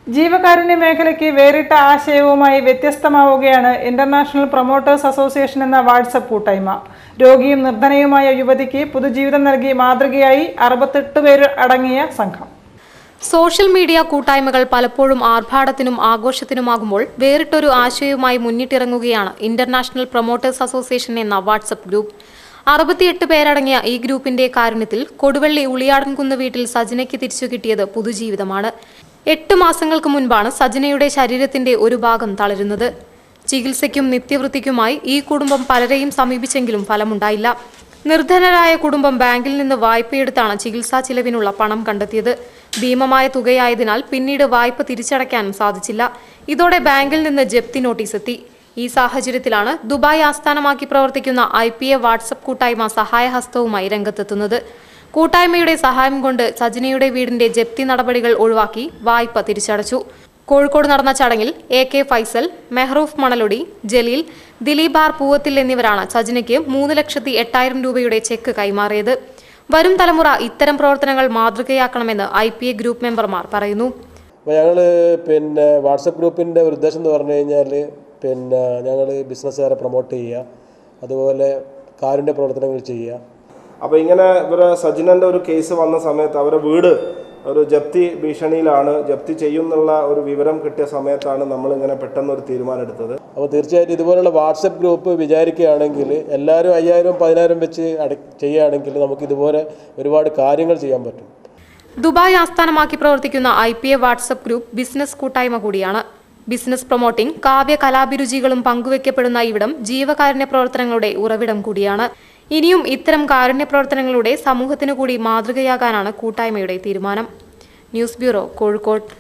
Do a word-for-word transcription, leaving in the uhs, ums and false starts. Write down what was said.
ജീവകാരുണ്യ മേഖലയ്ക്ക് വേറിട്ട ആശയവുമായി വ്യത്യസ്തമാവുകയാണ് ഇന്റർനാഷണൽ പ്രൊമോട്ടേഴ്സ് അസോസിയേഷൻ എന്ന വാട്സ്ആപ്പ് കൂട്ടായ്മ. രോഗിയും നിർധനയുമായ യുവതിക്ക് പുതുജീവിതം നൽകി മാതൃകയായി അറുപത്തെട്ട് പേർ അടങ്ങിയ സംഘം. സോഷ്യൽ മീഡിയ കൂട്ടായ്മകൾ പലപ്പോഴും ആർഭാടത്തിനും ആഘോഷത്തിനുമാകുമ്പോൾ വേറിട്ടൊരു ആശയവുമായി മുന്നിട്ടിറങ്ങുകയാണ് ഇന്റർനാഷണൽ പ്രൊമോട്ടേഴ്സ് അസോസിയേഷൻ എന്ന വാട്സ്ആപ്പ് ഗ്രൂപ്പ്. അറുപത്തിയെട്ട് പേരടങ്ങിയ ഈ ഗ്രൂപ്പിന്റെ കാരുണ്യത്തിൽ കൊടുവള്ളി ഉളിയാടൻകുന്ന് വീട്ടിൽ സജനയ്ക്ക് തിരിച്ചു കിട്ടിയത് പുതുജീവിതമാണ്. എട്ട് മാസങ്ങൾക്ക് മുൻപാണ് സജനയുടെ ശരീരത്തിന്റെ ഒരു ഭാഗം തളരുന്നത്. ചികിത്സയ്ക്കും നിത്യവൃത്തിക്കുമായി ഈ കുടുംബം പലരെയും സമീപിച്ചെങ്കിലും ഫലമുണ്ടായില്ല. നിർധനരായ കുടുംബം ബാങ്കിൽ നിന്ന് വായ്പയെടുത്താണ് ചികിത്സാ ചിലവിനുള്ള പണം കണ്ടെത്തിയത്. ഭീമമായ തുകയായതിനാൽ പിന്നീട് വായ്പ തിരിച്ചടയ്ക്കാനും സാധിച്ചില്ല. ഇതോടെ ബാങ്കിൽ നിന്ന് ജപ്തി നോട്ടീസ് എത്തി. ഈ സാഹചര്യത്തിലാണ് ദുബായ് ആസ്ഥാനമാക്കി പ്രവർത്തിക്കുന്ന ഐ പി എ വാട്സ്ആപ്പ് കൂട്ടായ്മ സഹായഹസ്തവുമായി രംഗത്തെത്തുന്നത്. കൂട്ടായ്മയുടെ സഹായം കൊണ്ട് സജനയുടെ വീടിന്റെ ജപ്തി നടപടികൾ ഒഴിവാക്കി വായ്പ തിരിച്ചടച്ചു. കോഴിക്കോട് നടന്ന ചടങ്ങിൽ A K Faisal, Mehroof Manalodi, Jaleel, Dileep R Poovathil എന്നിവരാണ് സജനയ്ക്ക് മൂന്ന് ലക്ഷത്തി എട്ടായിരം രൂപയുടെ ചെക്ക് കൈമാറിയത്. വരും തലമുറ ഇത്തരം പ്രവർത്തനങ്ങൾ മാതൃകയാക്കണമെന്ന് ഐ പി എ ഗ്രൂപ്പ് മെമ്പർമാർ പറയുന്നു. ഞങ്ങൾ പിന്നെ വാട്സപ്പ് ഗ്രൂപ്പിൻ്റെ ഒരു ഉദ്ദേശം എന്ന് പറഞ്ഞു കഴിഞ്ഞാൽ പിന്നെ ഞങ്ങൾ ബിസിനസ്സുകാരെ പ്രൊമോട്ട് ചെയ്യുക, അതുപോലെ കാരുണ്യ പ്രവർത്തനങ്ങൾ ചെയ്യുക. അപ്പോൾ ഇങ്ങനെ ഇവരെ സജിനൻ്റെ ഒരു കേസ് വന്ന സമയത്ത് അവരുടെ വീട് ഒരു ജപ്തി ഭീഷണിയിലാണ്, ജപ്തി ചെയ്യുന്നുള്ള ഒരു വിവരം കിട്ടിയ സമയത്താണ് നമ്മളിങ്ങനെ പെട്ടെന്നൊരു തീരുമാനം എടുത്തത്. അപ്പോൾ തീർച്ചയായിട്ടും ഇതുപോലുള്ള വാട്സപ്പ് ഗ്രൂപ്പ് വിചാരിക്കുകയാണെങ്കിൽ എല്ലാവരും അയ്യായിരം പതിനായിരം വെച്ച് അട ചെയ്യുകയാണെങ്കിൽ നമുക്ക് ഇതുപോലെ ഒരുപാട് കാര്യങ്ങൾ ചെയ്യാൻ പറ്റും. ദുബായ് ആസ്ഥാനമാക്കി പ്രവർത്തിക്കുന്ന I P A WhatsApp group business കൂട്ടായ്മ കൂടിയാണ്. ബിസിനസ് പ്രൊമോട്ടിംഗ്, കാവ്യ കലാഭിരുചികളും പങ്കുവെക്കപ്പെടുന്ന ഇവിടം ജീവകാരുണ്യ പ്രവർത്തനങ്ങളുടെ ഉറവിടം കൂടിയാണ്. ഇനിയും ഇത്തരം കാരുണ്യ പ്രവർത്തനങ്ങളുടെ സമൂഹത്തിനു കൂടി മാതൃകയാകാനാണ് കൂട്ടായ്മയുടെ തീരുമാനം. News bureau, Kozhikode.